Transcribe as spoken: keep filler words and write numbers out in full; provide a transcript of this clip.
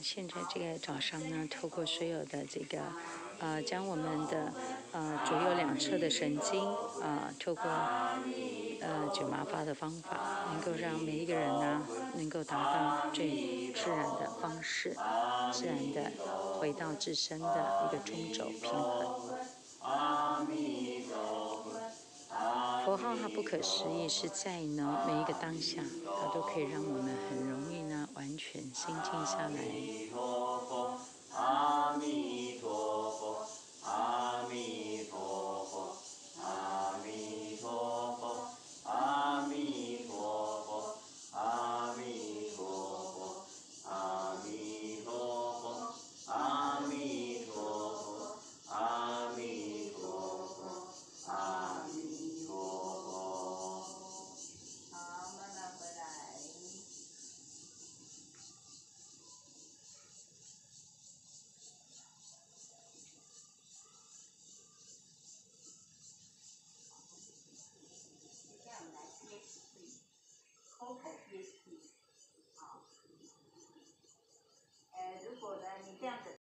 现在这个早上呢，透过所有的这个，呃，将我们的呃左右两侧的神经啊、呃，透过呃九麻发的方法，能够让每一个人呢，能够达到最自然的方式，自然的回到自身的一个中轴平衡。佛号它不可思议，是在呢每一个当下，它都可以让我们很容易呢完全心静下来。阿弥陀佛，阿弥陀佛，阿弥陀佛，阿弥陀佛，阿弥陀佛，阿弥陀佛，阿弥陀佛，阿弥陀佛，阿弥陀佛。好，慢慢回来。这样我们来 P S P，Coco P S P， 好。呃，如果呢你这样子。